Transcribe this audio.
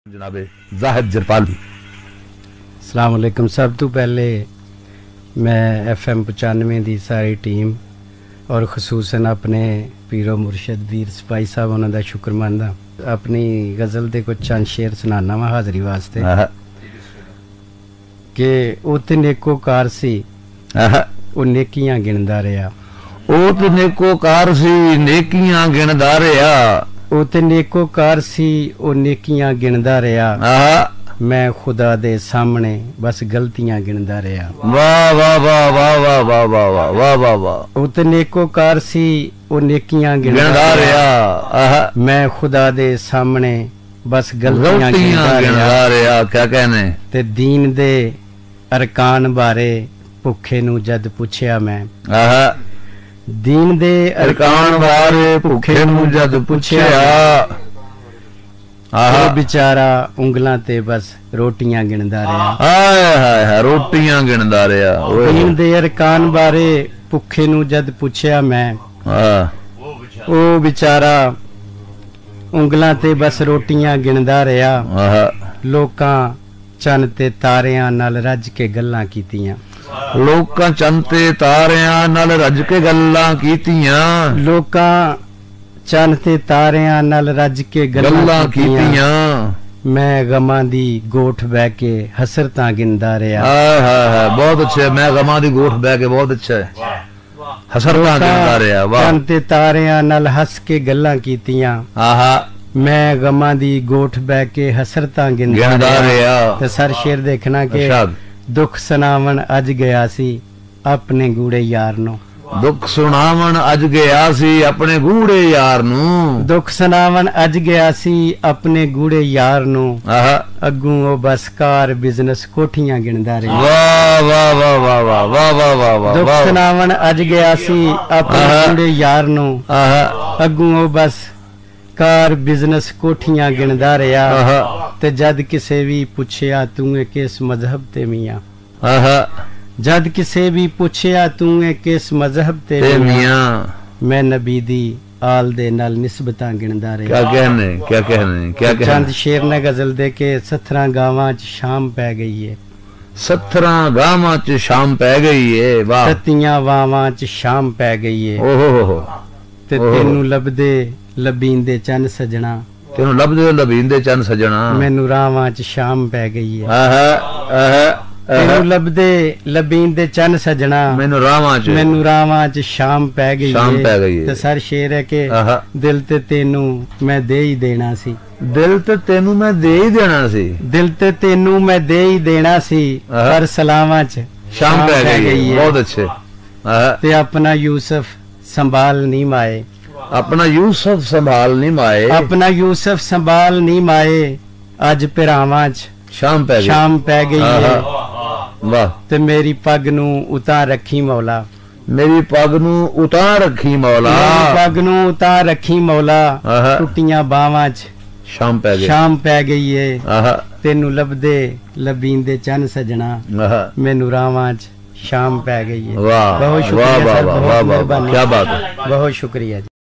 जनाबे जाहिद जरपाली। अस्सलाम वालेकुम। सब तो पहले मैं FM 95 की सारी टीम और खसूसन अपने पीरो मुर्शद वीर सिपाही साहब उन्होंने शुक्र मंदा। अपनी गज़ल के कुछ चंद शेर सुनाना वा हाज़री वास्ते कि उत नेकोकार सी वो नेकियां गिनदा रहा। उत नेकोकार सी नेकियां गिनदा रहा। उत नेकोकार सी वो नेकियां गिनदा रहा। मैं खुदा दे सामने बस गलतियां गिनदा रहा। वाह वाह वाह वाह वाह वाह वाह वाह वाह वाह वाह। उत नेकोकार सी वो नेकियां गिनदा रहा। मैं खुदा दे सामने बस गलतियां गिनदा रहा। क्या कहने ते दीन दे अरकान बारे भुखे नू जद पुछया मैं। दीन दे अरकान बारे भुखे नू जद पुछया। बेचारा उंगलां ते बस रोटियां गिनदा रहा। हाय रोटियां गिनदा रहा। दीन दे अरकान बारे भुखे नू जद पुछया मैं। ओ बेचारा उंगलां ते बस रोटियां गिनदा रहा। लोकां चन ते तारियां नाल रज के गल्लां कीतियां। लोकां चन ते तारियां नाल रज के गल्लां कीतियां। लोकां चन ते तारियां नाल रज के गल्लां कीतियां। मैं गमां दी गोठ बह के हसरतां गिनदा रहा। बहुत अच्छा। मैं गमां दी गोठ बह के बहुत अच्छा है हसरतां गिनदा रहा। वाह। चन ते तारियां नाल हस के गल्लां कीतियां। मैं गमां दी गोठ बह के हसरतां गिनदा रहा। ते सर शेर देखना के दुख सुनावन अज गया सी अपने गूड़े यार नू। दुख सुनावन अज गया सी अपने गूड़े यार नू। दुख सुनावन अज गया सी अपने गूड़े यार नू। अगू ओ बस कार बिजनेस कोठियां गिनदा रहा। वाह वाह वाह वाह वाह वाह वाह वाह वाह। दुख सुनावन अज गया सी अपने गूड़े यार नू। अगू ओ बस कार बिजनेस कोठियां गिनदा रहा। ते जद किसे भी पुछया तू किस मजहब ते मियां। जद किसे भी पुछया तू किस मजहब ते मियां। मैं नबी दी आल दे नाल निस्बतां गिनदा रहा। क्या कहने क्या कहने क्या कहने। चंद शेर ने गजल दे के 17 गावां च शाम पै गई है। 17 गावां च शाम पै गई है। वाह। 37 वावां च शाम पै गई है। ओहो ते तेनू लबदे लबींदे चन सजना। तेनू लबदे लबींदे चन सजना। मैनू रावां च शाम पै गई है। तेनू लबदे लबींदे चन सजना। मैनू रावां च शाम पै गई है। ते सर शेर है के दिल ते तेनू मैं दे ही देना सी। दिल ते तेनू मैं दे ही देना सी। दिल ते तेनू मैं दे ही देना सी। पर सलावां च शाम पै गई है। बहुत अच्छे। ते अपना यूसुफ संभाल नहीं माए। अपना यूसुफ संभाल नहीं माए। अपना यूसुफ संभाल नहीं माए। अज पिरावां च शाम पै गई है। वाह। ते मेरी पग नू उतार रखी मौला। मेरी पग नू उतार रखी मौला। पग नू उतार रखी मौला। टुटियां बावां च शाम पै गई है। तेनू लबदे लबींदे चन सजना। मैनू रावां च शाम पै गई है। वाह बहुत शुक्रिया सर। क्या बात है। बहुत शुक्रिया।